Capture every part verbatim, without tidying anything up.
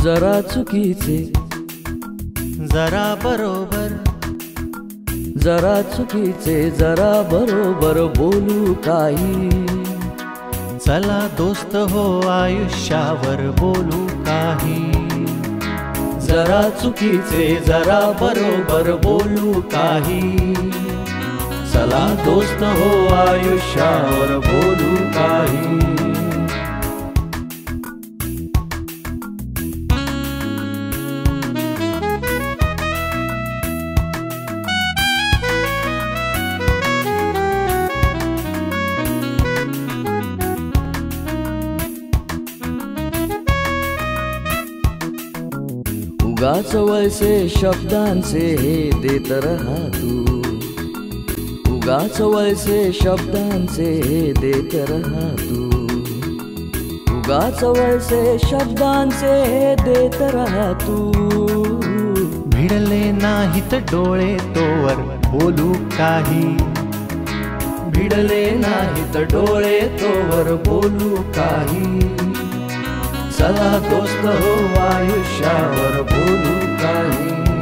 जरा चुकीचे जरा बरोबर, जरा चुकीचे जरा बरोबर बोलू काही. चला दोस्त हो आयुष्यावर बोलू काही. जरा चुकीचे जरा बरोबर बोलू काही. चला दोस्त हो आयुष्यावर बोलू काही. उगाच वळसे शब्दांचे हे देत रहा तू. उगाच वळसे शब्दांचे हे देत रहा तू. उगाच वळसे शब्दांचे हे देत रहा तू. भिडले नाहीत डोळे तोवर बोलू काही. भिडले नाहीत डोळे तोवर बोलू काही. चला दोस्त हो आयुष्यावर बोलू काही.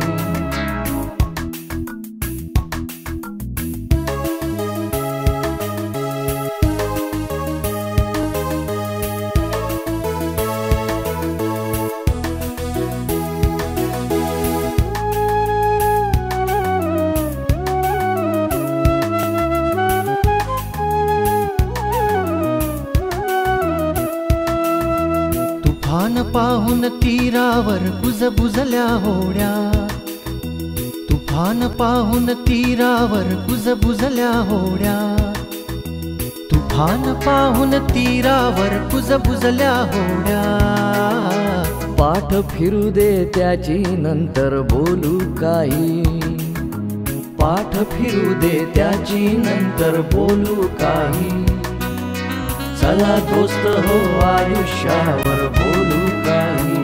तुफान पाहून तीरावर कुजबुजल्या होड्या. तुफान पाहून तीरावर कुजबुजल्या होड्या. तुफान पाहून तीरावर कुजबुजल्या होड्या. पाठ फिरू दे त्याची नंतर बोलू काही. पाठ फिरू दे त्याची नंतर बोलू काही. चला दोस्त हो आयुष्यावर बोलू काही.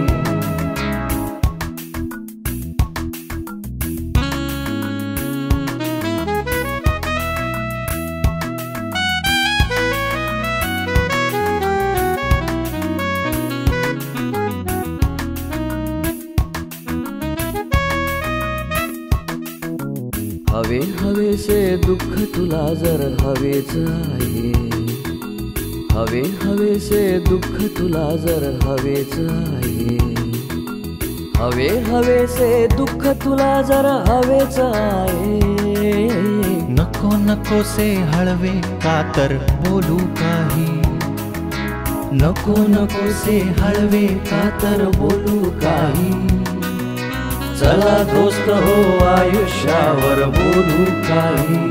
हवे हवेसे दुःख तुला जर हवेच आहे. हवे हवेसे दुःख तुला जर हवेच आहे. हवे हवेसे दुःख तुला जर हवेच आहे. नको नकोसे हळवे का तर बोलू काही. नको नकोसे हळवे का तर बोलू काही. चला दोस्त हो आयुष्यावर बोलू काही.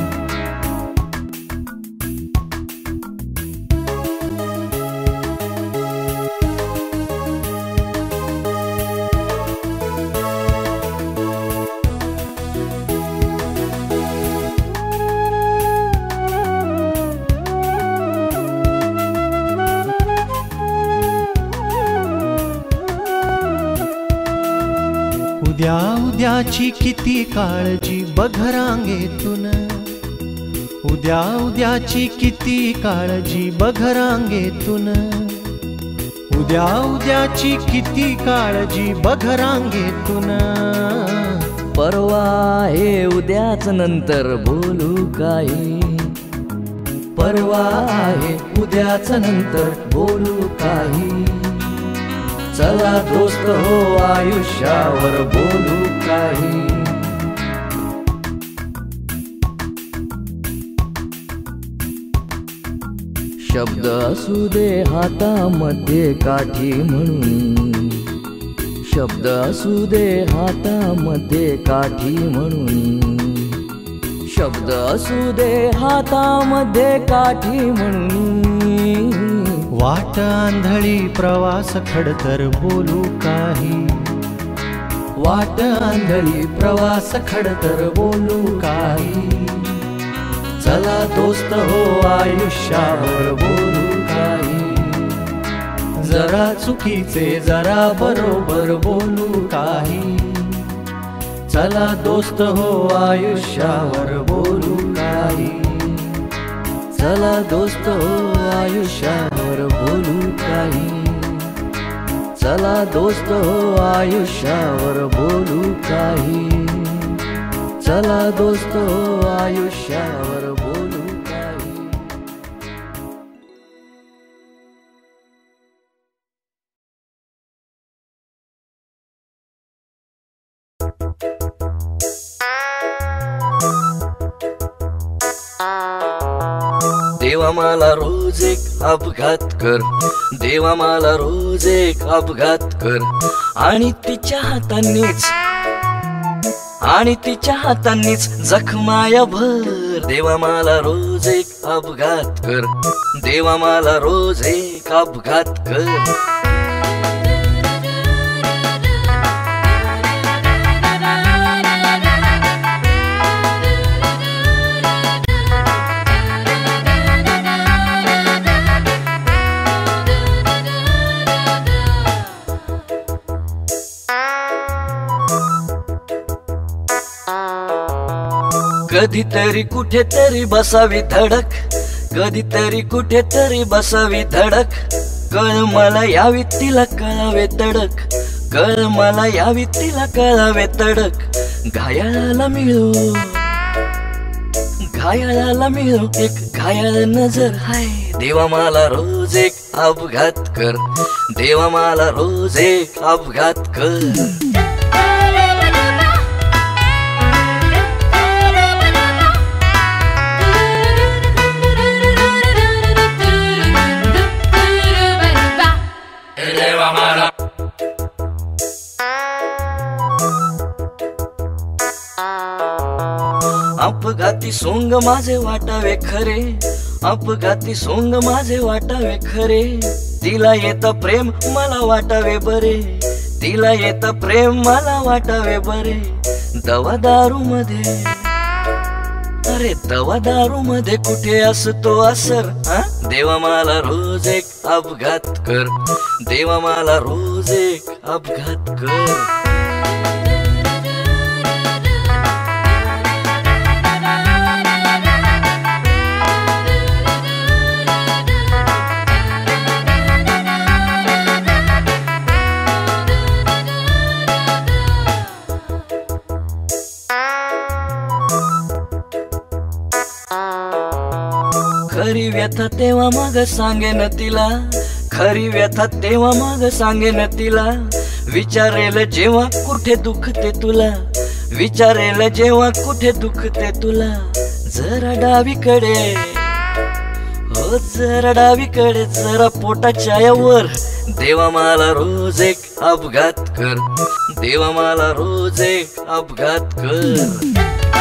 उद्या उद्याची किती काळजी बघ रांगेतून. उद्या उद्याची किती काळजी बघ रांगेतून. उद्या उद्याची किती काळजी बघ रांगेतून. परवा आहे उद्याच नंतर बोलू काही. परवा आहे उद्याच नंतर बोलू काही. चला दोस्त हो आयुष्यावर बोलू काही. शब्द असू दे हातामध्ये काठी म्हणून. शब्द असू दे हातामध्ये काठी म्हणून. शब्द असू दे हातामध्ये काठी म्हणून. वाट आंधळी प्रवास खडतर बोलू काही. वाट आंधळी प्रवास खडतर बोलू काही. चला दोस्त हो आयुष्यावर बोलू काही. जरा चुकीचे जरा बरोबर बोलू काही. चला दोस्त हो आयुष्यावर बोलू काही. चला दोस्त हो आयुष्यावर बोलू काही. चला दोस्त हो आयुष्यावर बोलू काही. चला दोस्त हो आयुष्यावर बोलू काही. देवा मला रोज एक अपघात कर, देवा मला रोज एक अपघात कर, आणि तिच्या हातांनीच आणि तिच्या हातांनीच जखमाया भर. देवा मला रोज एक अपघात कर, देवा मला रोज एक अपघात कर. कधीतरी कुठेतरी बसावी धडक, कधीतरी कुठेतरी बसावी धडक. कळ मला यावी तिला कळावे तडक, कळ मला यावी तिला कळावे तडक. घायाळाला मिळू घायाळाला मिळू एक घायाळ नजर हाय. देवा मला रोज एक अपघात कर, देवा मला रोज एक अपघात कर. अपघाती सोंग माझे वाटावे खरे, अपघाती सोंग माझे वाटावे खरे. तिला येत प्रेम मला वाटावे बरे, तिला येत प्रेम मला वाटावे बरे. दवा दारू मध्ये अरे दवा दारू मध्ये कुठे असतो असर. देवा मला रोज एक अपघात कर, देवा मला रोज एक अपघात कर. खरी व्यथा तेव्हा मग सांगेन तिला, खरी व्यथा तेव्हा मग सांगेन तिला. विचारेल जेव्हा कुठे दुखते तुला, विचारेल जेव्हा कुठे दुखते तुला. जरा डावीकडे हो जरा डावीकडे जरा पोटाच्या वर. देवा मला रोज एक अपघात कर, देवा मला रोज एक अपघात कर.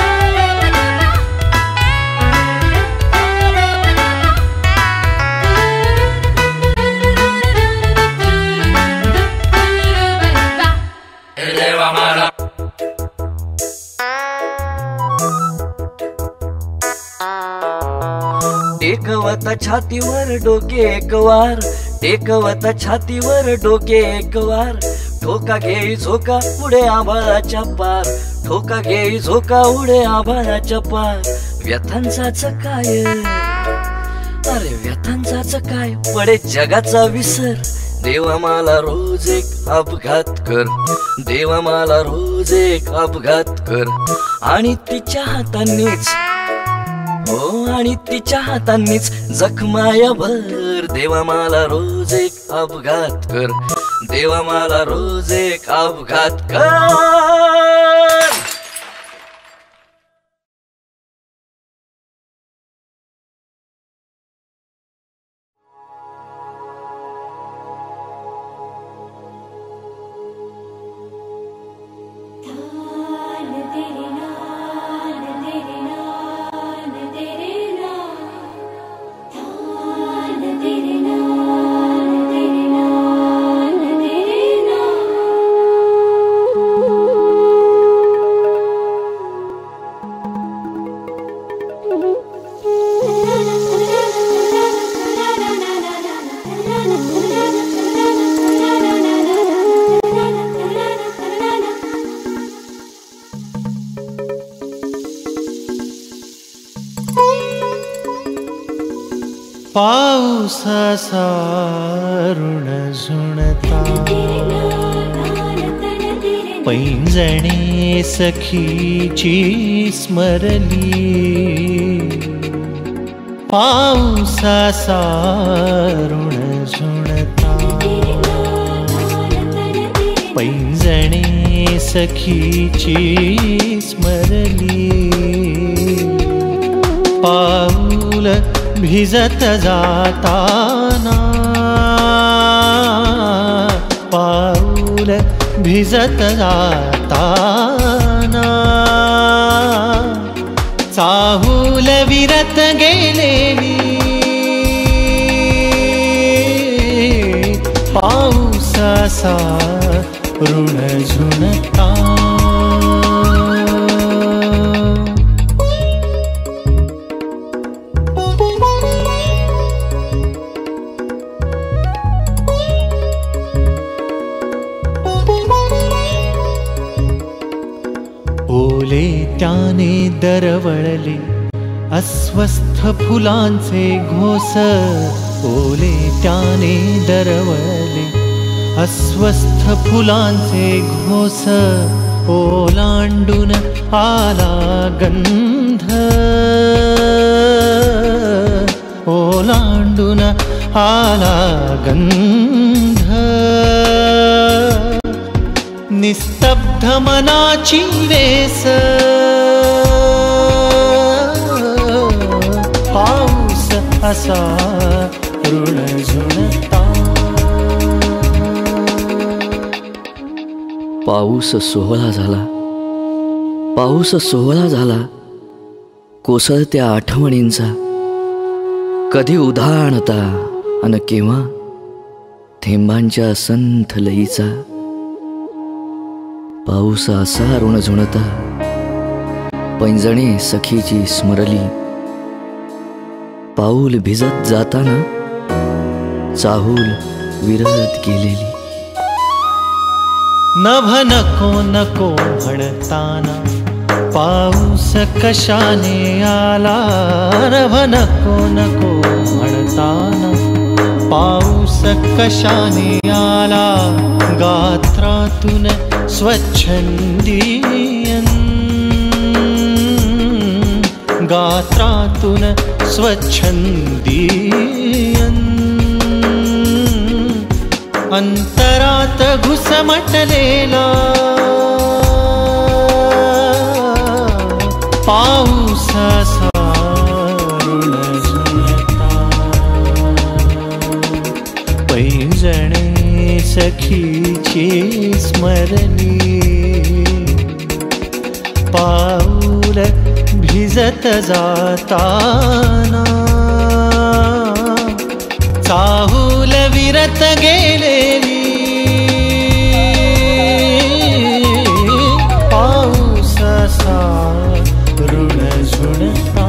टेकवता छातीवर डोके एक वार, टेकवता छातीवर डोके एक वार. ठोका घेई झोका उडे आभाळाच्या पार, ठोका घेई झोका उडे आभाळाच्या पार. व्यथांचाच काय अरे व्यथांचाच काय पडे जगाचा विसर. देवा मला रोज एक अपघात कर, देवा मला रोज एक अपघात कर, आणि तिच्या हातांनीच हो आणि तिच्या हातांनीच जखमाया भर. देवा मला रोज एक अपघात कर, देवा मला रोज एक अपघात कर. पाऊसाचा ऋण झुणता पैंजणे सखीची स्मरली पाऊसाचा ऋण झुणता पैंजणे सखीची स्मरली पाऊल भिजत जाताना पाऊल भिजत जाताना चाहूल विरत गेलेली पाऊसाचा ऋण झुणता ओले त्याने दरवळले अस्वस्थ फुलांचे घोस ओले त्याने दरवळले अस्वस्थ फुलांचे घोस ओलांडून आला गंध ओलांडून आला गंध निस्तब्ध मनाची वेस पाऊस असा ऋण झुणता पाऊस सोहळा झाला पाऊस सोहळा झाला कोसळत्या आठवणींचा कधी उधाणता अन केव्हा थेंबांच्या संथ लईचा पाऊस असा ऋण झुणता पैंजणे सखीची स्मरली पाऊल भिजत जाताना चाहूल विरत गेलेली नभ नको नको म्हणताना पाऊस कशाने आला नभ नको नको म्हणताना पाऊस कशाने आला गात्रातून स्वच्छंदीयन गात्रातून स्वच्छंदीयन अंतरात घुसमटलेला पाऊसाचा ऋण झुणता पैंजणे सखीची स्मरली पाऊल भिजत जाताना चाहूल विरत गेलेली पाऊसाचा ऋण झुणता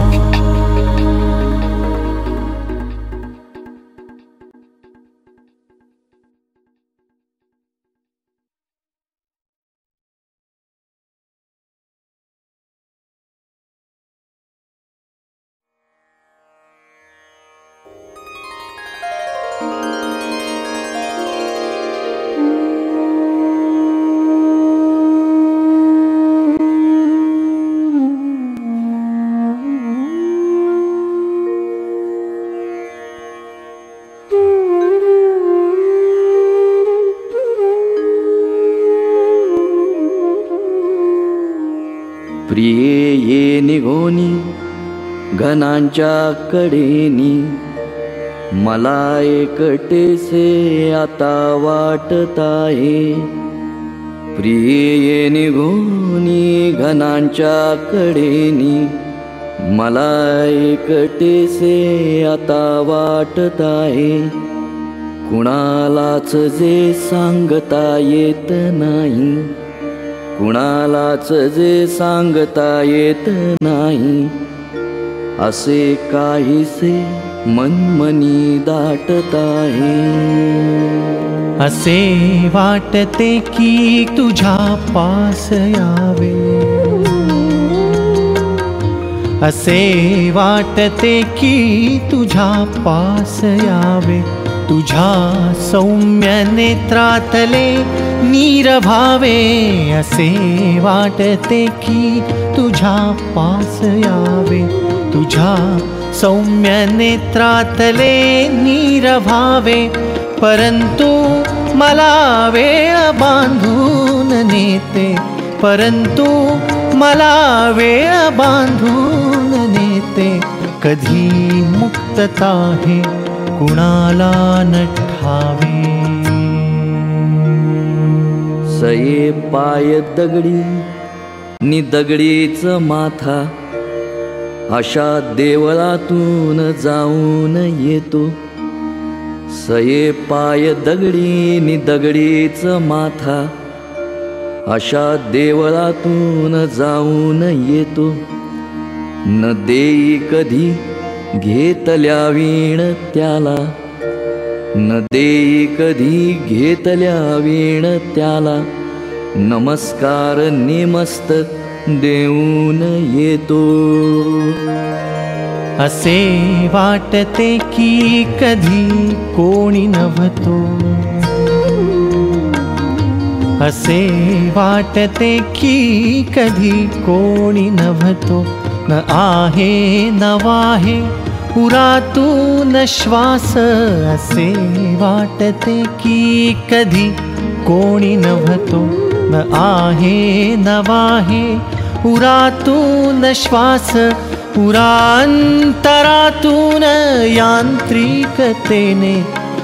प्रिये ये निघोनी घनांच्या कडेनी मला एकटेसे आता वाटत आहे प्रिये ये निघोनी घनांच्या कडेनी मला एकटेसे आता वाटत आहे कुणालाच जे सांगता येत नाही कुणालाच जे सांगता येत नाही असे काहीसे मनमनी दाटत आहे असे वाटते की तुझ्या पास यावे असे वाटते की तुझ्या पास यावे, तुझ्या सौम्य नेत्रातले नीर भावे. असे वाटते की तुझ्या पास यावे, तुझ्या सौम्य नेत्रातले नीर भावे. परंतु मला वेळ बांधून नेते, परंतु मला वेळ बांधून नेते. कधी मुक्तता हे कुणाला न ठावे. सये पाय दगडी नि दगडीच माथा, अशा देवळातून जाऊन येतो. सये पाय दगडी नि दगडीच माथा, अशा देवळातून जाऊन येतो. न देई कधी घेतल्या वीण त्याला, न देई कधी घेतल्या वीण त्याला. नमस्कार निमस्तक देऊन येतो. असे वाटते की कधी कोणी नव्हतो, असे वाटते की कधी कोणी नव्हतो. न आहे न वाहे उरातून श्वास, असे वाटते की कधी कोणी नव्हतो. न आहे न वाहे उरातून श्वास, उरांतरातून यांत्रिकतेने,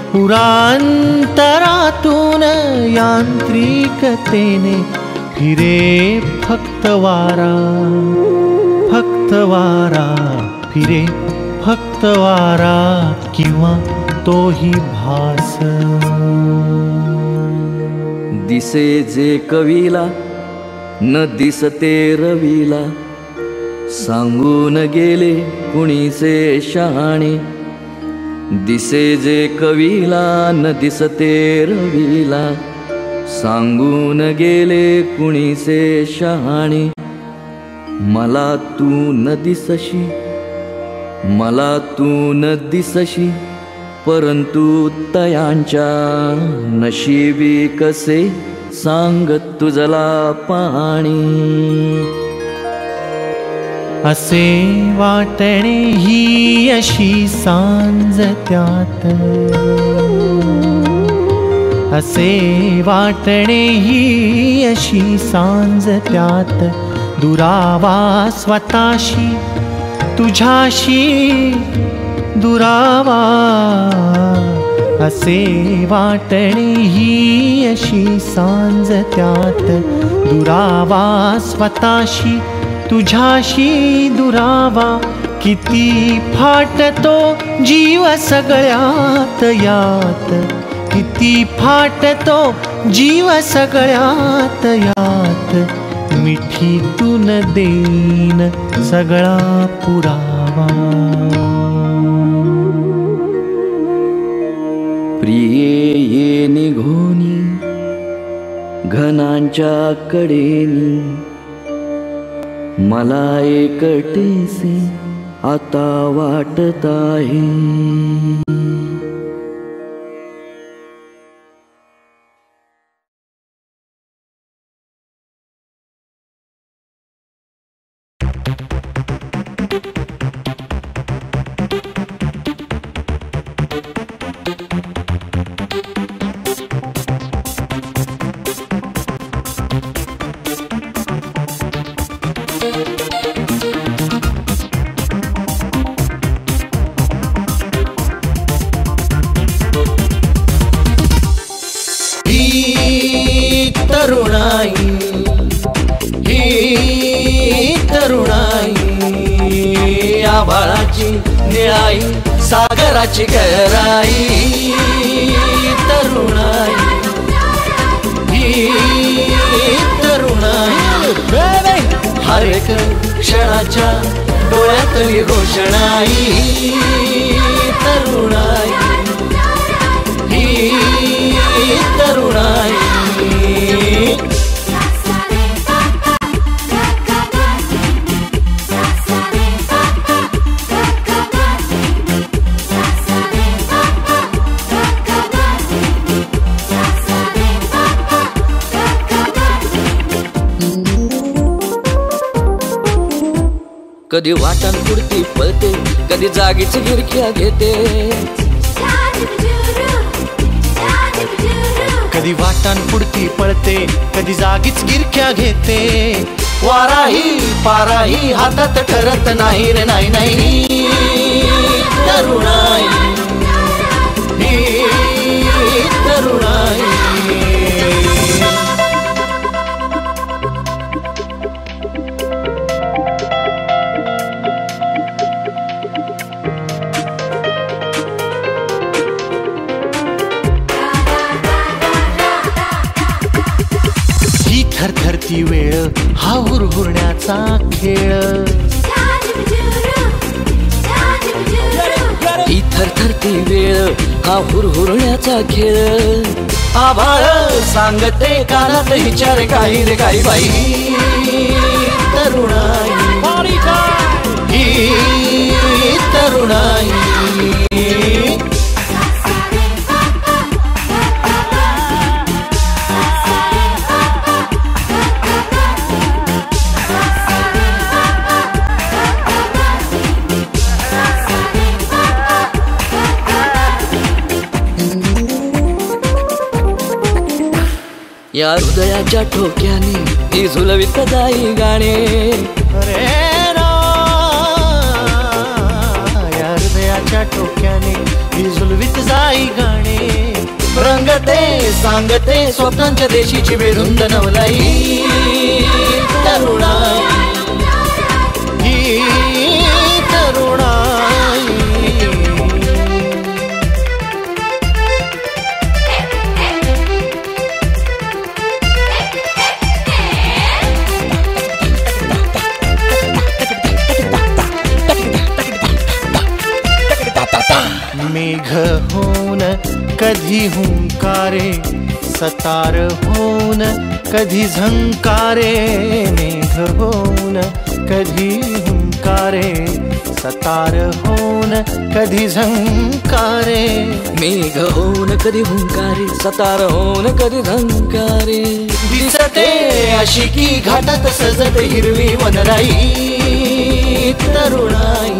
उरांतरातून यांत्रिकतेने फिरे फक्त वारा, फक्त वारा फिरे, फक्त वारा किंवा तोही भास. दिसे जे कवीला न दिसते रवीला, सांगून गेले कुणीसे शहाणे. दिसे जे कवीला न दिसते रवीला, सांगून गेले कुणीसे शहाणे. मला तू न दिसशी, मला तू न दिसशी, परंतु तयांच्या नशिबी कसे सांग तुझला पाणी. असे वाटणे ही अशी सांज त्यात, असे वाटणे ही अशी सांज त्यात. दुरावा स्वतःशी तुझ्याशी दुरावा, असे वाटणे ही अशी सांज त्यात. दुरावा स्वतःशी तुझ्याशी दुरावा, किती फाटतो जीव सगळ्यात यात, किती फाटतो जीव सगळ्यात यात. मिठीतून देईन सगळा पुरावा. प्रिये ये निघोनी घनांच्या कडेनी, मला एकटेसे आता वाटत आहे. आभाळाची निळाई सागराची गहराई तरुणाई ही तरुणाई हर एक क्षणाच्या डोळ्यातली घोषणाई तरुणाई ही तरुणाई कधी वाटण पुरती पळते, कधी जागीच गिरक्या घेते. कधी वाटान पुढती पळते, कधी जागीच गिरक्या घेते. वाराही पाराही हातात ठरत नाही रे, नाही नाही तरुणाई, ही तरुणाई. थरथरती वेळ हा हुरहुरण्याचा खेळ. ही थरथरती वेळ हा हुरहुरण्याचा खेळ. आभाळ सांगते कानात विचार काही रे काही बाई. तरुणाई ही तरुणाई. या हृदयाच्या ठोक्याने ती झुलवीत जाई गाणे. अरे ना, या हृदयाच्या ठोक्याने ती झुलवीत जाई गाणे. रंगते सांगते स्वप्नांच्या देशीची बेधुंद नवलाई. तरुणाई ही तरुणाई. मेघ होऊन कधी हुंकारे, सतार होऊन कधी झंकारे. मेघ होऊन कधी हुंकारे, सतार होऊन कधी झंकारे. मेघ होऊन कधी हुंकारे, सतार होऊन कधी झंकारे. दिसते अशी की घाटात सजत हिरवी वनराई. तरुणाई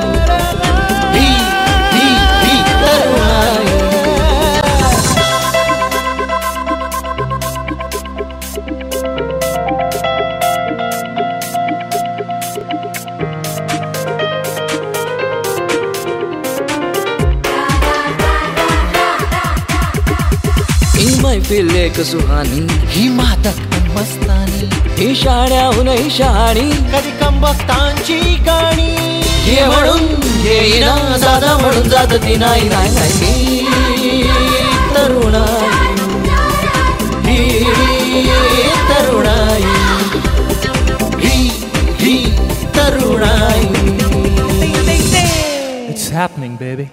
मैफिल एक सुहानी, ही मादक मस्तानी. ही शाण्याहून ही शहाणी, कधी कंबक्तांची गाणी. ये म्हणून येईना, दादा म्हणून जात ती नाही नाही नाही. तरुणाई ही तरुणाई ही ही तरुणाई. It's happening, baby.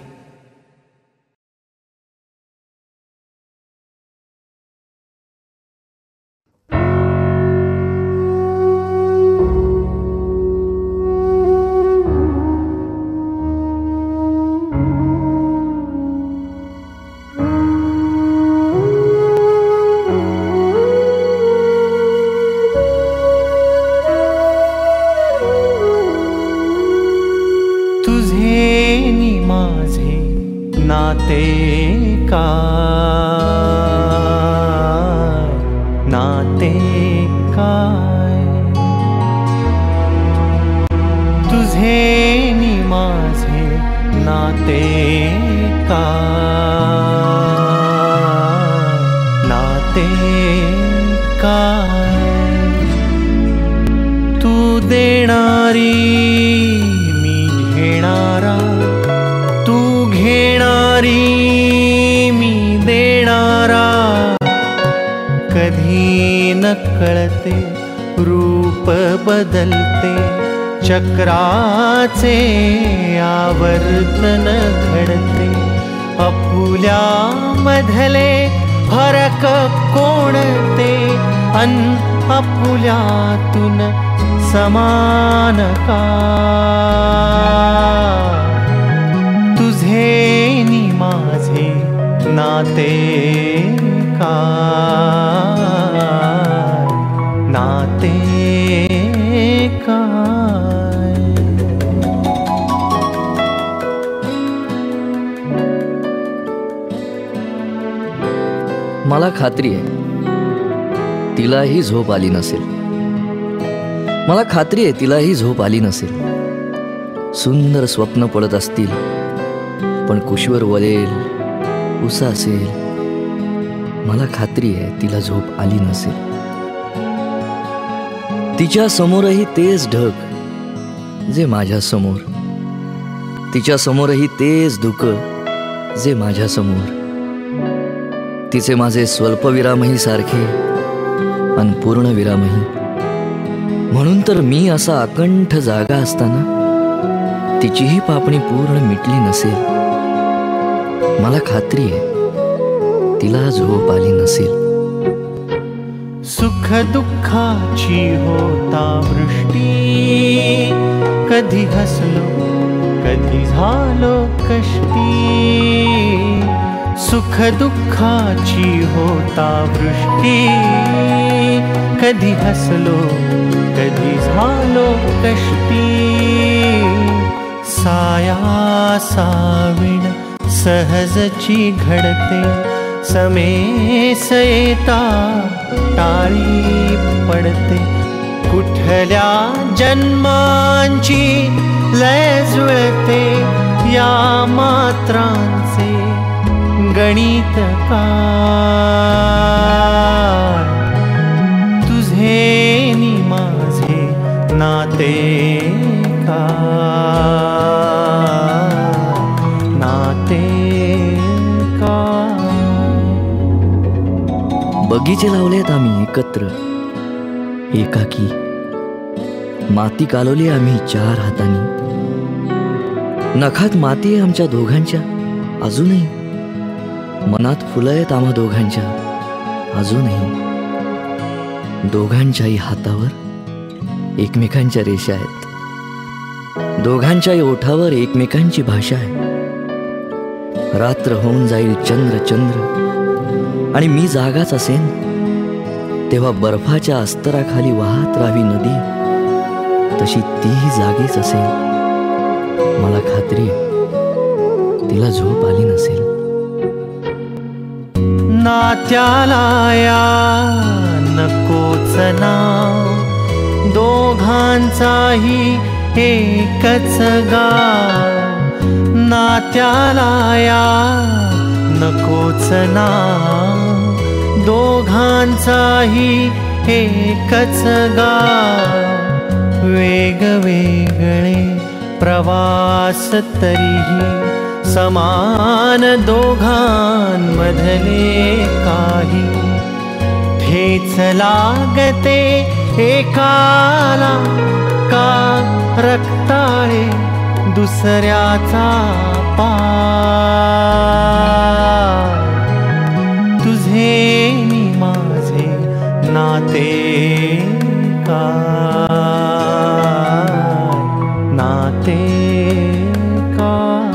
नाते काय, नाते काय. तुझे नि माझे नाते काय, नाते काय. तू देणारी मी घेणारा, तू घेणारी मी देणारा. कधी न कळते रूप बदलते, चक्राचे आवर्तन घडते. आपुल्या मधले फरक कोणते, अन आपुल्यातून समान का. तुझे नि माझे नाते काय, नाते काय. मला खात्री आहे तिलाही झोप आली नसेल. मला खात्री आहे तिलाही झोप आली नसेल. सुंदर स्वप्न पडत असतील, पण कुशीवर वळेल उसा असेल. मला खात्री आहे तिला झोप आली नसेल. तिच्या समोरही तेच ढग जे माझ्या समोर, तिच्या समोरही तेच दुःख जे माझ्या समोर. तिचे माझे स्वल्पविरामही सारखे अन पूर्ण विरामही. म्हणून तर मी असा अकंठ जागा असताना तिचीही पापणी पूर्ण मिटली नसेल. मला खात्री आहे तिला झोप आली नसेल. सुख दुःखाची होता वृष्टी, कधी हसलो कधी झालो कष्टी. सुख दुःखाची होता वृष्टी, कधी हसलो कधी झालो कष्टी. साया साविण सहजची घडते, समेस येता टाळी पडते. कुठल्या जन्मांची लय जुळते, या मात्रांचे गणित काय. तुझे नि माझे नाते काय, नाते काय. बगीचे लावलेत आम्ही एकत्र एकाकी. माती कालवली आम्ही चार हातांनी. नखात माती आहे आमच्या दोघांच्या अजूनही. मनात फुलं आहेत आम्हा दोघांच्या अजूनही. दोघांच्याही हातावर एकमेकांच्या रेषा आहेत. दोघांच्याही ओठावर एकमेकांची भाषा आहे. रात्र होऊन जाईल चंद्र चंद्र आणि मी जागाच असेन, तेव्हा बर्फाच्या अस्तराखाली वाहत राहावी नदी, तशी तीही जागीच असेल. मला खात्री तिला झोप आली नसेल. नात्याला या नकोच नाव, दोघांचाही एकच गाव. नात्याला या नकोच नाव, दोघांचाही एकच गाव. वेगवेगळे प्रवास तरीही समान दोघांमधले काही. ठेच लागते एकाला का रक्ताळे दुसऱ्याचा पाय. तुझे नि माझे नाते काय, नाते काय.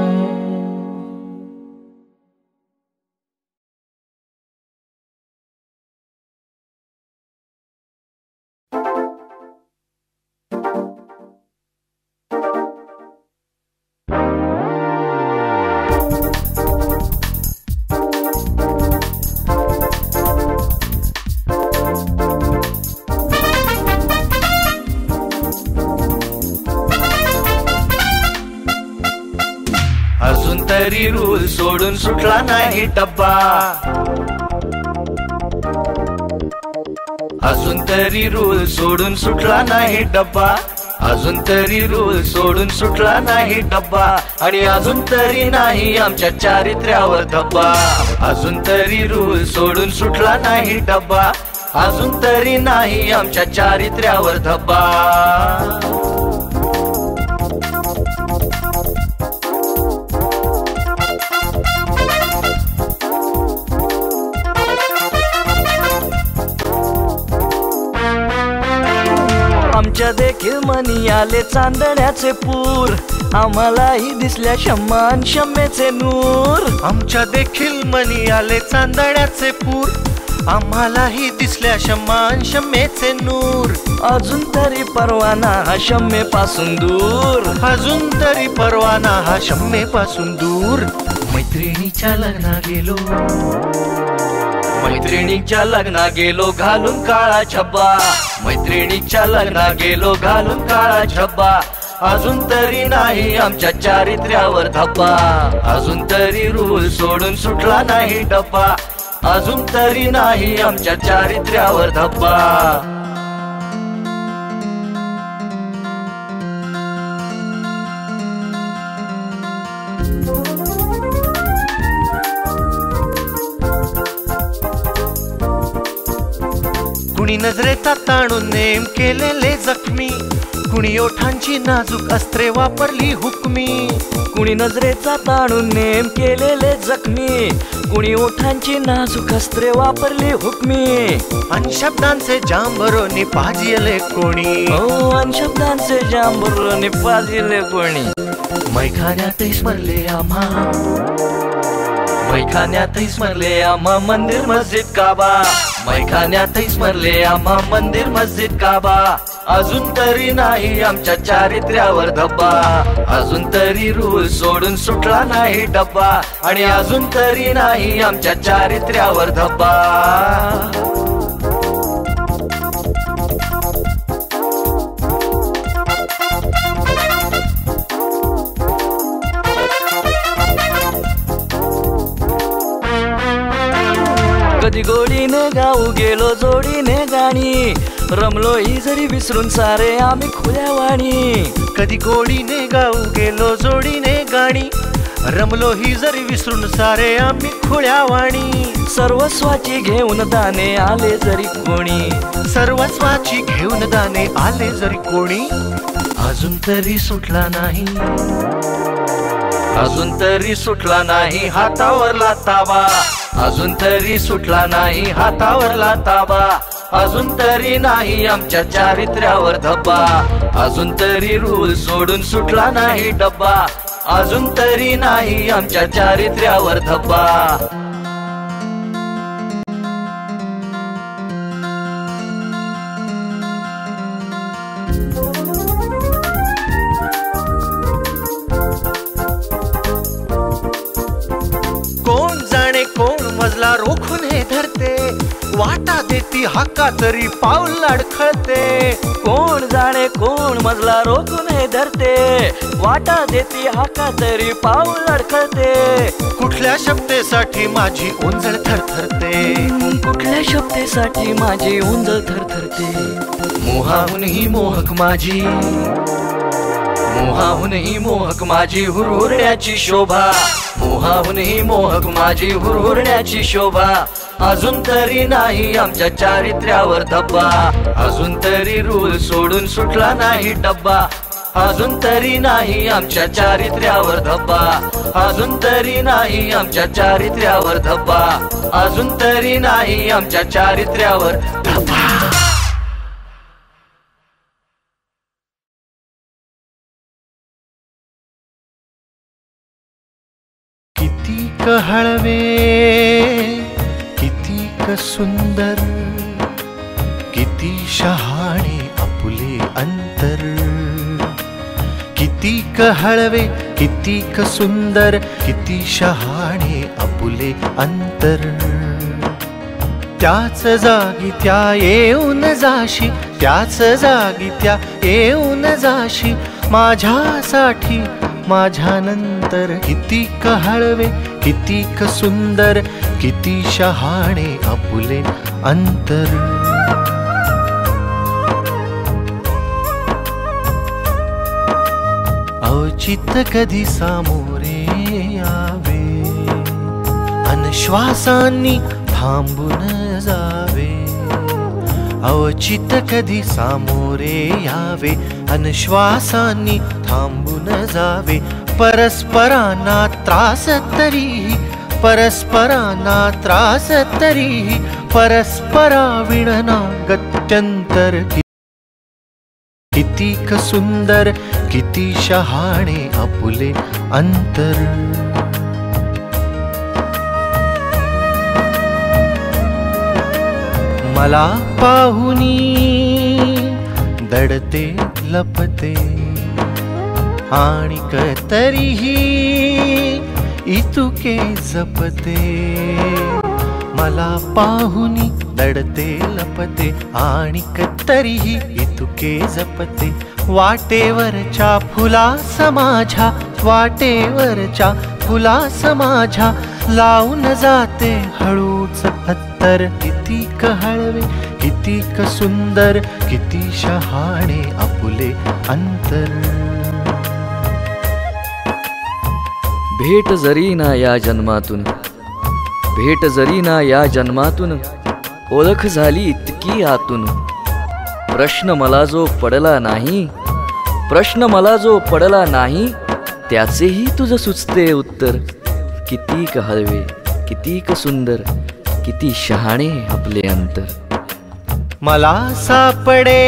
तरी रूल सोडून सुटला नाही डब्बा. अजून तरी रूल सोडून सुटला नाही डब्बा. अजून तरी रूल सोडून सुटला नाही डब्बा. आणि अजून तरी नाही आमच्या चारित्र्यावर धब्बा. अजून तरी रूल सोडून सुटला नाही डब्बा. अजून तरी नाही आमच्या चारित्र्यावर धब्बा. आमच्या देखील मनी आले चांदण्याचे पूर. आम्हालाही दिसल्या शम्मान शम्मेचे नूर. आमच्या देखील मनी आले चांदण्याचे पूर. आम्हालाही दिसल्या शम्मान शम्मेचे नूर. अजून तरी परवाना हा शम्मे पासून दूर. अजून तरी परवाना हा शम्मे पासून दूर. मैत्रिणीच्या लग्ना गेलो, मैत्रिणीच्या लग्ना गेलो घालून काळा झब्बा, मैत्रिणीच्या लग्ना गेलो घालून काळा झब्बा, अजून तरी नाही आमच्या चारित्र्यावर धब्बा, अजून तरी रूल सोडून सुटला नाही डब्बा, अजून तरी नाही आमच्या चारित्र्यावर धब्बा. कुणी नजरेचा ताणून नेम केलेले जखमी, कुणी ओठांची नाजूक अस्त्रे वापरली हुकमी, कुणी नजरेचा ताणून नेम केलेले जखमी, कुणी ओठांची नाजूक अस्त्रे वापरली हुकमी, अन शब्दांचे जांभरोनी पाजिले कोणी, हो अन शब्दांचे जांभरोनी पाजिले कोणी. मैखान्यातही स्मरले आम्हा, मैखान्यातही स्मरले आम्हा मंदिर मस्जिद काबा, मैखान्यातही स्मरले आम्हा मंदिर मस्जिद काबा, अजून तरी नाही आमच्या चारित्र्यावर धब्बा, अजून तरी रूल सोडून सुटला नाही डब्बा, आणि अजून तरी नाही आमच्या चारित्र्यावर धब्बा. कधी गोडीने गाऊ गेलो जोडीने गाणी, रमलो ही जरी विसरून सारे आम्ही खुल्यावाणी, कधी गोडीने गाऊ गेलो जोडीने गाणी, रमलो ही जरी विसरून सारे आम्ही खुळ्यावाणी. सर्वस्वाची घेऊन दाने आले जरी कोणी, सर्वस्वाची घेऊन दाने आले जरी कोणी, अजून तरी सुटला नाही, अजून तरी सुटला नाही हातावरला ताबा, अजून तरी सुटला नाही हातावरला ताबा, अजून तरी नाही आमच्या चारित्र्यावर धब्बा, अजून तरी रूल सोडून सुटला नाही डब्बा, अजून तरी नाही आमच्या चारित्र्यावर धब्बा. कोण जाणे कोण मजला रोखून हे धरते, वाटा देती हाका तरी पाऊल अडखळते, कोण जाणे कोण मजला रोखून हे धरते, वाटा देती हाका तरी पाऊल अडखळते, कुठल्या शब्देसाठी माझी ओंजळ थरथरते, कुठल्या शब्देसाठी माझी ओंजळ थरथरते. मोहाहून ही मोहक माझी, मोहाहून ही मोहक माझी हुरहुरण्याची शोभा, मोहाहून ही मोहक माझी हुरहुरण्याची शोभा, अजून तरी नाही आमच्या चारित्र्यावर धब्बा, अजून तरी रूल सोडून सुटला नाही डब्बा, अजून तरी नाही आमच्या चारित्र्यावर धब्बा, अजून तरी नाही आमच्या चारित्र्यावर धब्बा, अजून तरी नाही आमच्या चारित्र्यावर धब्बा. कितीक हळवे कितीक सुंदर, किती शहाणे आपुले अंतर, कितीक हळवे कितीक सुंदर, किती शहाणे आपुले अंतर. त्याच जागी त्या येऊन जाशी, त्याच जागी त्या येऊन जाशी, माझ्यासाठी माझ्यानंतर. कितीक हळवे कितीक सुंदर, किती शहाणे आपुले अंतर. अवचित कधी सामोरे यावे, अनश्वासांनी थांबून जावे, अवचित कधी सामोरे यावे, अनश्वासांनी थांबून जावे. परस्परांना त्रास तरीही, परस्परांना त्रास तरीही, परस्परा विणना गत्यंतर. कितीक सुंदर, किती शहाणे आपुले अंतर. मला पाहुनी दडते लपते, आणि तरीही इतुके जपते. मला पाहुनी दडते लपते आणि तरीही इतुके जपते. वाटेवरच्या फुलास माझ्या वाटेवरच्या फुलास माझ्या लावून जाते हळूच अत्तर. कितीक हळवे कितीक सुंदर किती शहाणे आपुले अंतर. भेट जरी ना या जन्मातून भेट जरी ना या जन्मातून ओळख झाली इतकी आतून. प्रश्न मला जो पडला नाही प्रश्न मला जो पडला नाही त्याचेही तुझं सुचते उत्तर. कितीक हळवे कितीक सुंदर किती शहाणे आपले अंतर. मला सापडे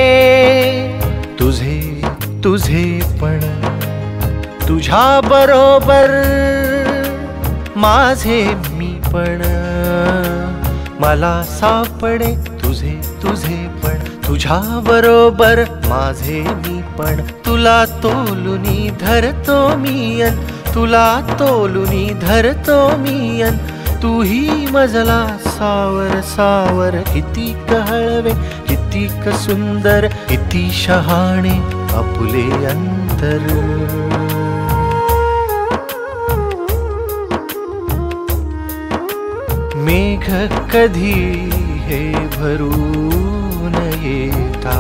तुझे तुझे पण तुझ्या बरोबर माझे मी पण. मला सापडे तुझे तुझे पण तुझ्या बरोबर माझे मी पण. तुला तोलुनी धरतो मियन तुला तोलुनी धरतो मियन. तूही मजला सावर सावर कितीक हळवे कितीक सुंदर किती शहाणे आपुले अंतर. मेघ कधी हे भरून येता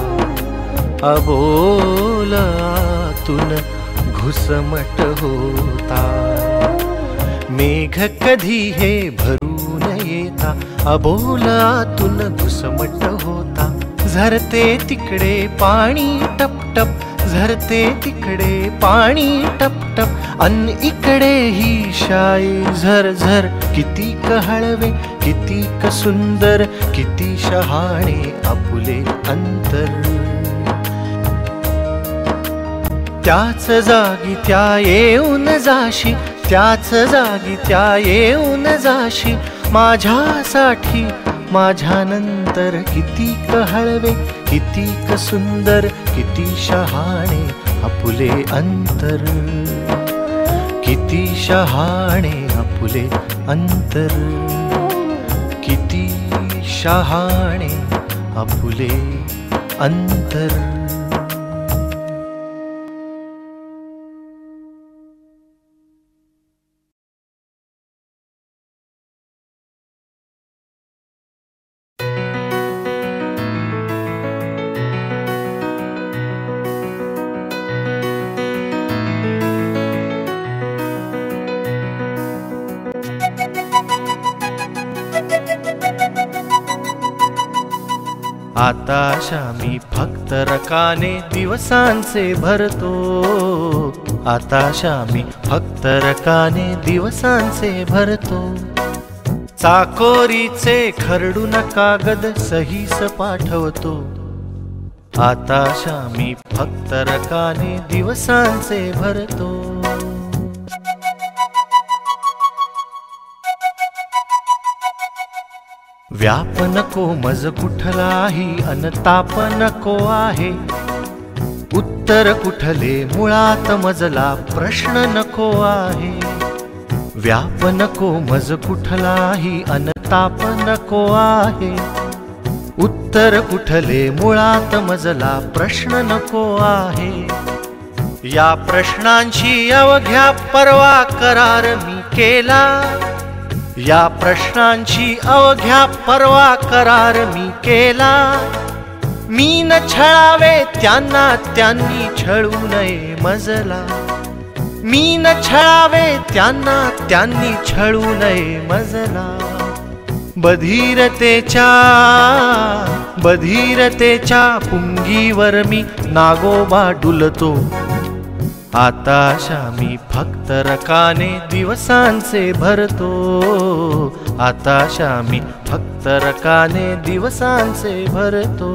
अबोलातून घुसमट होता. मेघ कधी हे भरून येता अबोलातून घुसमट होता. झरते तिकडे पाणी टपटप झरते तिकडे पाणी टपटप अन इकडे ही शाई झरझर. कितीक हळवे कितीक सुंदर किती शहाणे आपुले अंतर. त्याच जागी त्या येऊन जाशी त्याच जागी त्या येऊन जाशी माझ्यासाठी माझ्यानंतर. कितीक हळवे कितीक सुंदर किती शहाणे आपुले अंतर. किती शहाणे आपुले अंतर. किती शहाणे आपुले अंतर. आताशा मी फक्त रकाने दिवसांचे भरतो. आताशा मी फक्त रकाने दिवसांचे भरतो. चाकोरीचे खरडून कागद सहीस पाठवतो. आताशा मी फक्त रकाने दिवसांचे भरतो. व्याप नको मज कुठलाही अनताप नको आहे. उत्तर कुठले मुळात मजला प्रश्न नको आहे. व्याप नको मज कुठलाही अनताप नको आहे. उत्तर कुठले मुळात मजला प्रश्न नको आहे. या प्रश्नांची अवघ्या परवा करार मी केला. या प्रश्नांची अवघ्या परवा करार मी केला. मी न छळावे त्यांना त्यांनी छळू नये मजला. मी न छळावे त्यांना त्यांनी छळू नये मजला. बधिरतेच्या बधिरतेच्या पुंगीवर मी नागोबा डुलतो. आताशा मी फक्त रकाने दिवसांचे भरतो. आताशा मी फक्त रकाने दिवसांचे भरतो.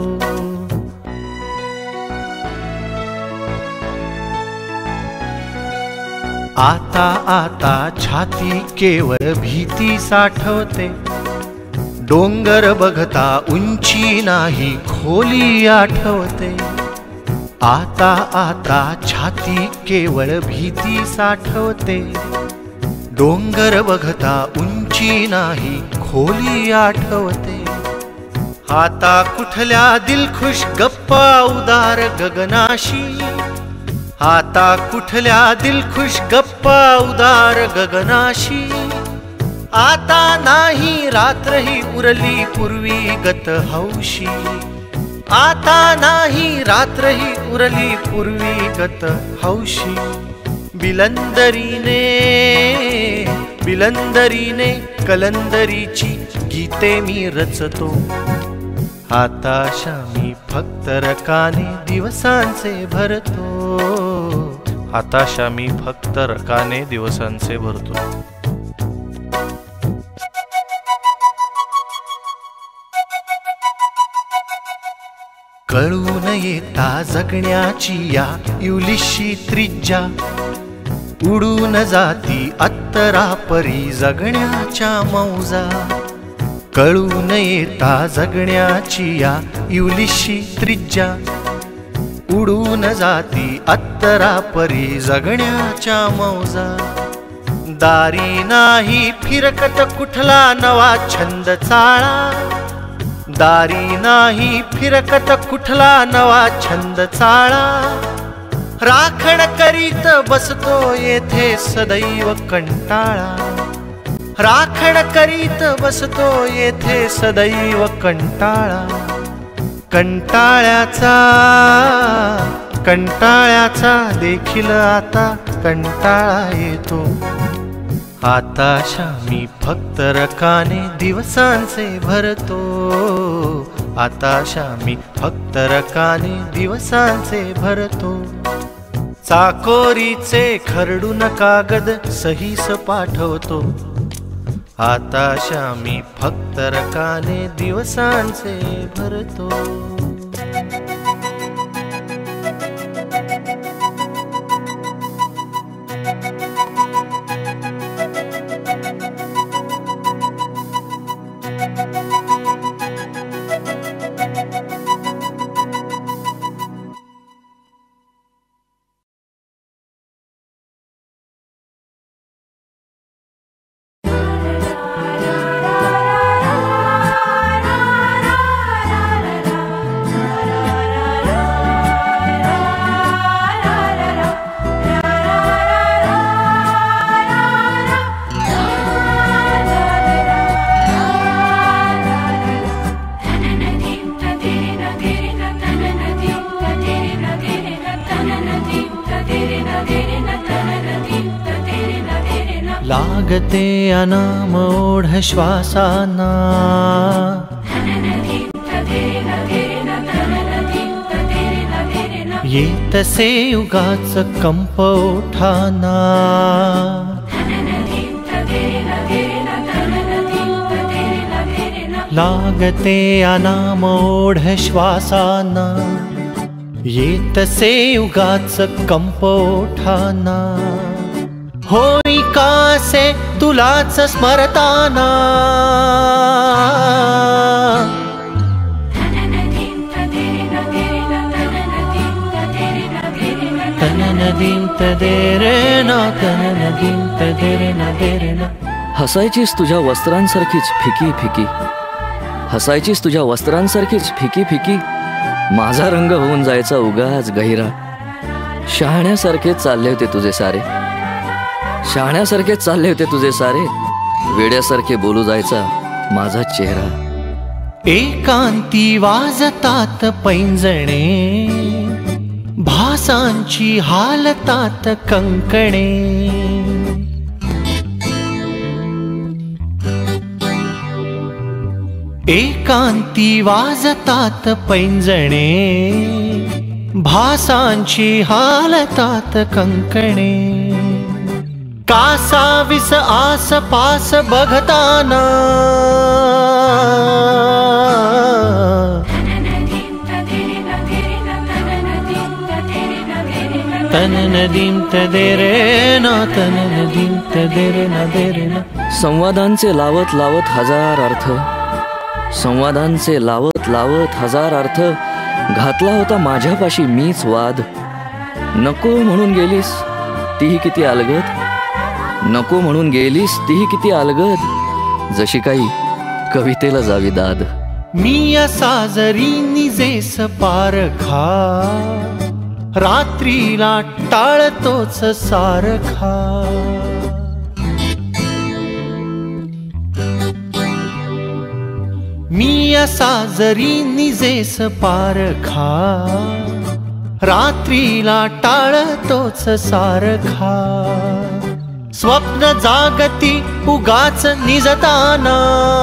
आता आता छाती केवळ भीती साठवते. डोंगर बघता उंची नाही खोली आठवते. आता आता छाती केवळ भीती साठवते. डोंगर बघता उंची नाही होली आठवते. आता कुठल्या दिलखुश गप्पा उदार गगनाशी, आता कुठल्या दिलखुश गप्पा उदार गगनाशी. आता नाही रात्र ही उरली पूर्वी गत हौशी, आता नाही रात्र ही उरली पूर्वी गत हौशी. बिलंदरीने बिलंदरीने कलंदरीची गीते मी रचतो. आताशा मी फक्त रकाने दिवसांचे भरतो, आताशा मी फक्त रकाने दिवसांचे भरतो. कळून येता जगण्याची या इवलिशी त्रिज्या, उडून जाती अत्तरा परी जगण्याच्या मौजा. कळून येता जगण्याची या इवलिशी त्रिज्या, उडून जाती अत्तरा परी जगण्याच्या मौजा. दारी नाही फिरकत कुठला नवा छंद चाळा, दारी नाही फिरकत कुठला नवा छंद चाळा. राखण करीत बसतो येथे सदैव कंटाळा, राखण करीत बसतो येथे सदैव कंटाळा. कंटाळ्याचा कंटाळ्याचा देखील आता कंटाळा येतो. आताशा मी फक्त रकाने दिवसांचे भरतो, आताशा मी फक्त रकाने दिवसांचे भरतो. चाकोरीचे खरडून कागद सहीस पाठवतो, आताशा मी फक्त रकाने दिवसांचे भरतो. लागते अनाम ओढ श्वासाना, येतसे उगाच कंप ओठाना. लागते अनाम ओढ श्वासाना, येतसे उगाच कंप ओठाना. होई कासे तुलाच स्मरताना, तननदीम तदेरेना तननदीम तदेरेना देरेना. हसायचीस तुझ्या वस्त्रांसारखीच फिकी फिकी, हसायचीस तुझ्या वस्त्रांसारखीच फिकी फिकी. माझा रंग होऊन जायचा उगाच गहिरा. शहाण्यासारखे चालले होते तुझे सारे, शहाण्यासारखे चालले होते तुझे सारे. वेड्यासारखे बोलू जायचा माझा चेहरा. एकांती वाजतात पैंजणे, भासांची हालतात कंकणे. एकांती वाजतात पैंजणे, भासांची हालतात कंकणे. कासाविस आसपास बघताना, तननदीम तदेरेना तननदीम तदेरेना देरेना. संवादांचे लावत लावत हजार अर्थ, संवादांचे लावत लावत हजार अर्थ. घातला होता माझ्यापाशी मीच वाद. नको म्हणून गेलीस तीही किती अलगद, नको म्हणून गेलीस तीही किती अलगद. जशी काही कवितेला जावी दाद. मी असा जरी निजेस पारखा, रात्रीला टाळतोच सारखा. मी असा जरी निजेस पारखा, रात्रीला टाळतोच सारखा. स्वप्न जागती उगाच निजताना,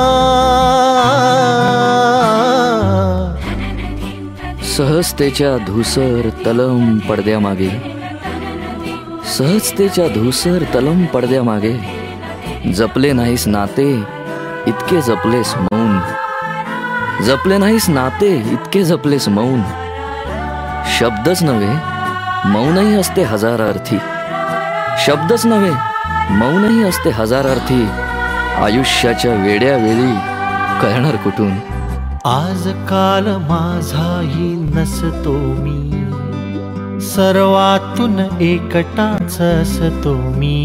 सहजतेच्या धूसर तलम पडद्यामागे, सहजतेच्या धूसर तलम पडद्यामागे, जपले नाहीस नाते इतके जपलेस मौन, जपले नाहीस नाते इतके जपलेस मौन. शब्दच नव्हे मौनही असते हजार अर्थी, शब्दच नव्हे मौनही असते हजार अर्थी. आयुष्याच्या वेड्या वेळी कळणार कुठून. आज काल माझाही नसतो मी, सर्वातून एकटाच असतो मी.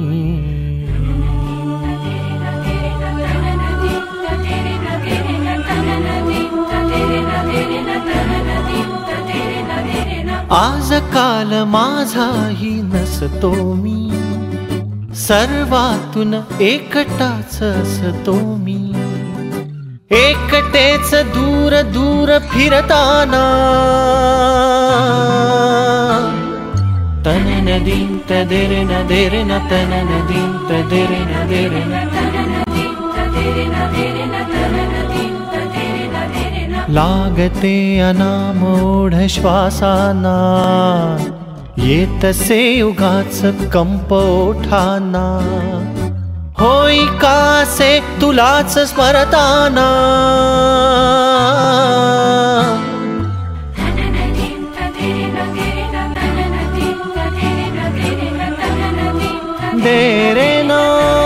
आज काल माझाही नसतो मी, सर्वातून एकटाच असतो मी. एकटेच दूर दूर फिरताना, तन नदीं तदेरे न देरे न तन नदीं तदेरे न देरे न. लागते अनामोढ श्वासाना, येतसे उगाच कंप ओठाना. होई कासे तुलाच स्मरताना, देरे ना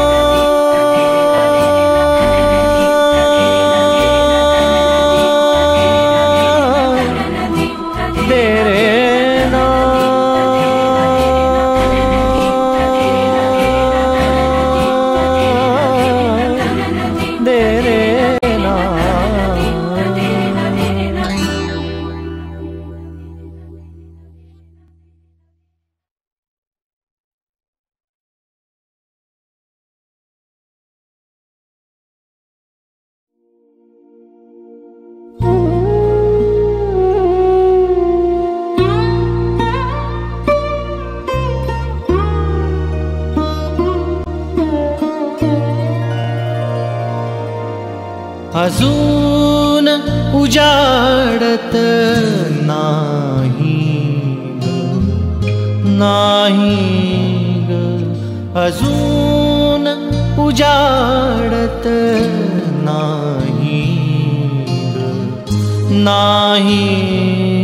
अजून उजाडत नाही नाही ग, अजून उजाडत नाही ग, नाही.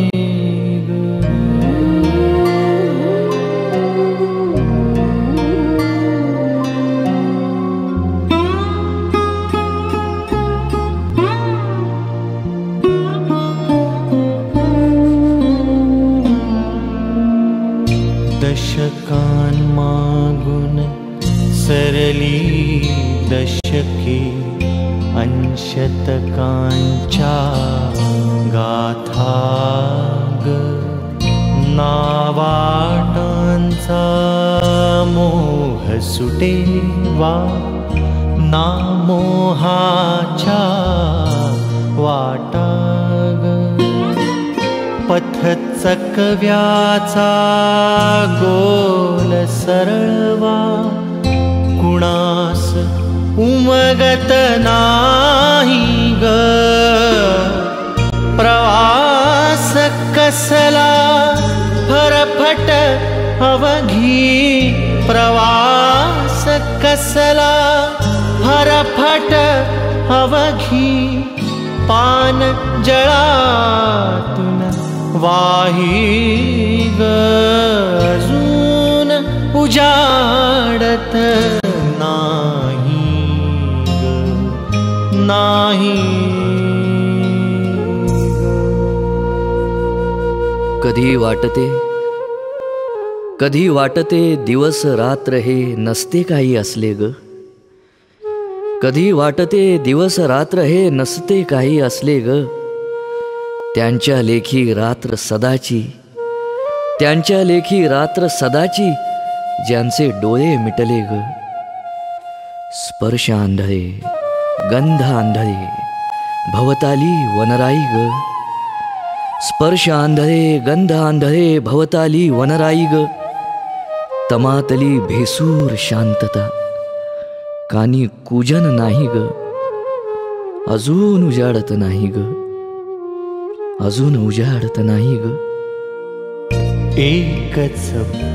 दशकान मागून सरली दशके, अंशतकांच्या गाथा ग. नावाटांचा मोह सुटेवा, ना मोहाच्या वाटा ग. पथचकव्याचा गोल सरळवा, कुणास उमगत नाही ग. प्रवास कसला फरफट अवघी, प्रवास कसला फरफट अवघी. पान जळातून वाही ग, अजून उजाडत नाही ग, नाही. कधी वाटते कधी वाटते दिवस रात्र हे नसते काही असले ग. कधी वाटते दिवस रात्र हे नसते काही असले ग, त्यांच्या लेखी रात्र सदाची, त्यांच्या लेखी रात्र सदाची, ज्यांचे डोळे मिटले ग. स्पर्श आंधळे गंध आंधळे भवताली वनराई ग, स्पर्श आंधळे गंध आंधळे भवताली वनराई ग. तमातली भेसूर शांतता, कानी कूजन नाही ग, अजून उजाडत नाही ग, अजून उजाडत नाही ग. एकच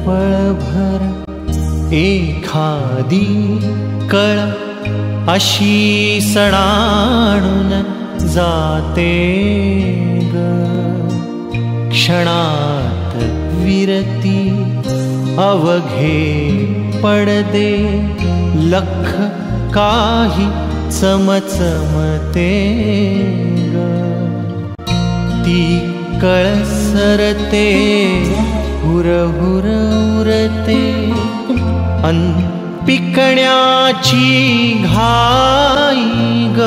पळभर एखादी कळ अशी सणाणून जाते ग. क्षणात विरती अवघे पडदे लख काही चमचमते ग. ती कळसरते हुर हुर उरते अन पिकण्याची घाई ग.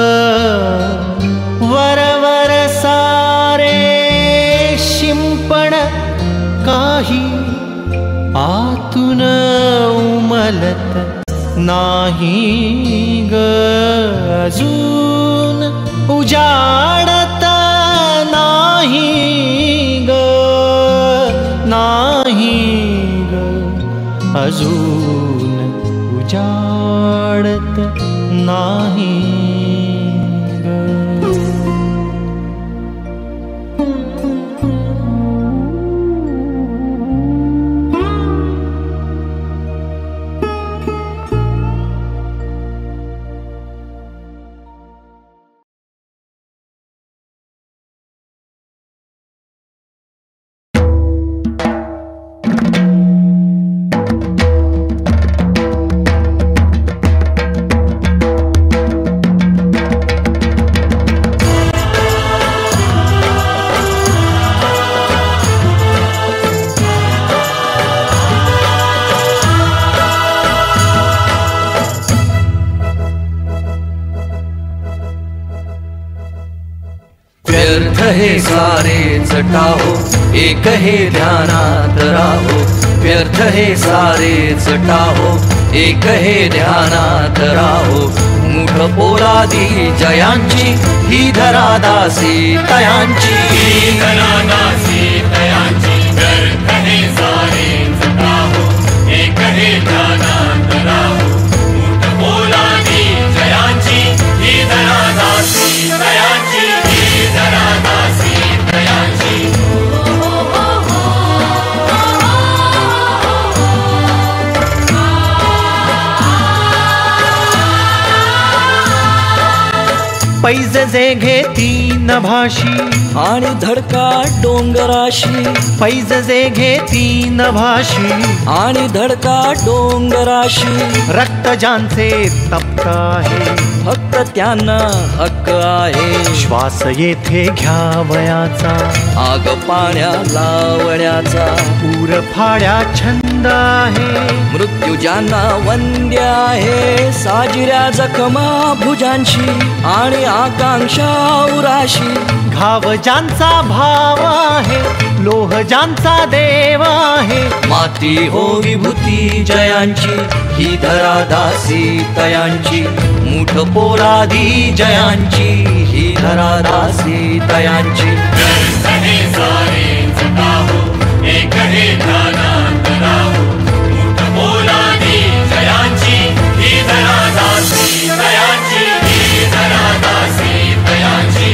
वरवर सारे शिंपण काही आतून उमलत नाही ग. अजून उजाडत नाही ग, नाही ग, अजून उजाडत नाही ग. व्यर्थ हे सारे जटाहो, एक हे ध्यानात राहो. व्यर्थ हे सारे जटाहो, एक हे ध्यानात राहो. मुठ पोलादी जयांची ही धरा दासी तयांची, ही धरा दासी तयांची. व्यर्थ हे सारे जटाहो, एक हे ध्यानात राहो. मुठ पोलादी जयांची ही धरा दासी तयांची. पैज जे घेती नभाशी आणि धडका डोंगराशी. पैज जे घेती नभाशी आणि धडका डोंगराशी. रक्त ज्यांचे तप्त आहे फक्त त्यांना हक्क आहे. श्वास येथे घ्यावयाचा, आग पाण्या लावण्याचा. पूर फाड्या छंद आहे. मृत्यू ज्यांना वंद्य आहे. साजिऱ्या जखमा भुजांशी आणि आकांक्षा उराशी. घाव ज्यांचा भाव आहे, लोह ज्यांचा देव आहे. माती हो विभूती जयांची, ही धरा दासी तयांची. मुठ पोलादी जयांची, ही धरा दासी तयांची. व्यर्थ हे सारे जटाहो, एक हे ध्यानात राहो. मुठ पोलादी जयांची, ही धरा दासी तयांची, ही धरा दासी तयांची.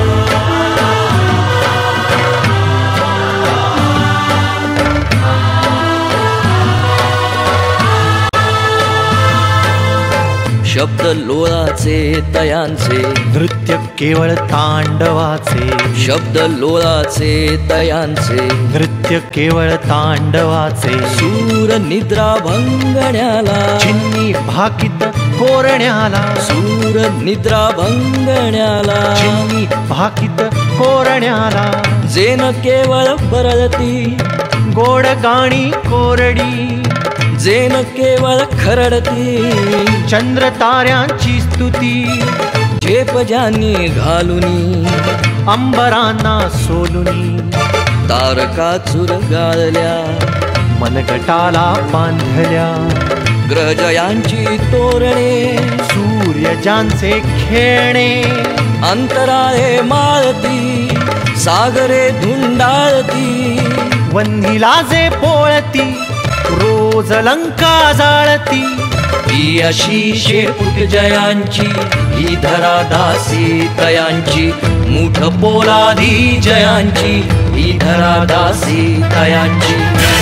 शब्द लोळाचे तयांचे, नृत्य केवळ तांडवाचे. शब्द लोळाचे तयांचे, नृत्य केवळ तांडवाचे. सूर निद्रा भंगण्याला, चिन्नी भाकित कोरण्याला. सूर निद्रा भंगण्याला, चिन्नी भाकित कोरण्याला. जेन केवळ बरळती गोड गाणी कोरडी. जेन केवळ खरडती चंद्र ताऱ्यांची स्तुती झेप ज्यांनी घालुनी अंबरांना सोलुनी तारका चुरगाळल्या मनगटाला बांधल्या ग्रहजयांची तोरणे सूर्यजांचे खेळणे अंतराळे माळती सागरे धुंडाळती वन्हीला जे पोळती रोज लंका जाळती ही अशी शेपूट जयांची ही धरा दासी तयांची मुठ पोलादी जयांची ही धरा दासी तयांची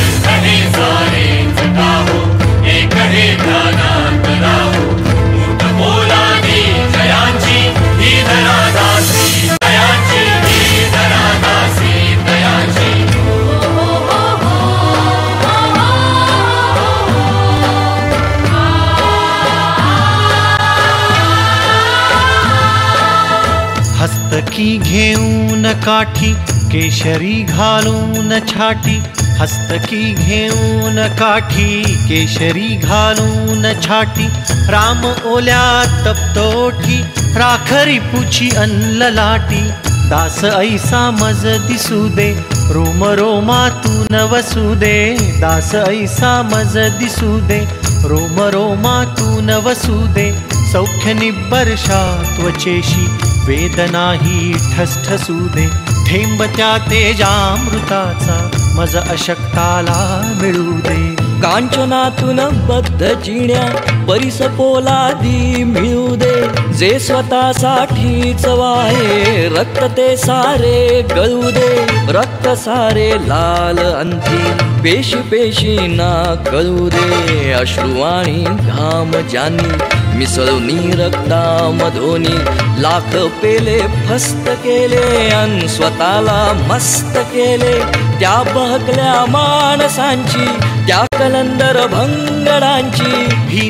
हस्तकी घेऊन काठी केशरी घालून छाटी हस्तकी घेऊन काठी केशरी घालून छाटी राम ओल्या तप्तोठी राखरी पुची अन्न लाटी दास ऐसा मज दिसू दे रोम रोमातून वसू दे दास ऐसा मज दिसू दे रोम रोमातून वसू दे सौख्य निबर्षा त्वचेशी वेदनाही ठसठसू दे थेंब त्या तेजामृताचा मज अशक्ताला मिळू दे कांचनातून बद्ध चिण्या परिस पोलादी मिळू दे जे स्वतःसाठीच वाहे रक्त ते सारे गळू दे रक्त सारे लाल अंती पेशी पेशी ना कळू दे अश्रू आणि घाम ज्यांनी मिसळूनी रक्तामधोनी लाख पेले फस्त केले अन स्वतःला मस्त केले त्या बहकल्या माणसांची त्या कलंदर भंगडांची ही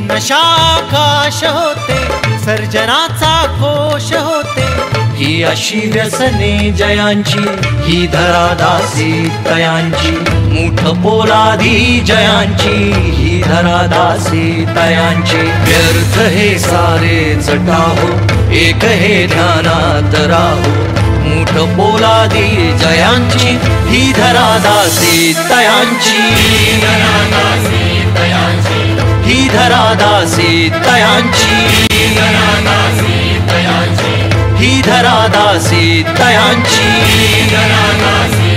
नशाकाश होते सर्जनाचा कोश होते ही अशी व्यसने जयांची ही धरा दासी तयांची मुठ पोलादी जयांची ही धरा दासी तयांची व्यर्थ हे सारे जटाहो एक हे ध्यानात राहो मुठ पोलादी जयांची ही धरा दासी तयांची ही धरा दासी तयांची ही धरा दासी तयांची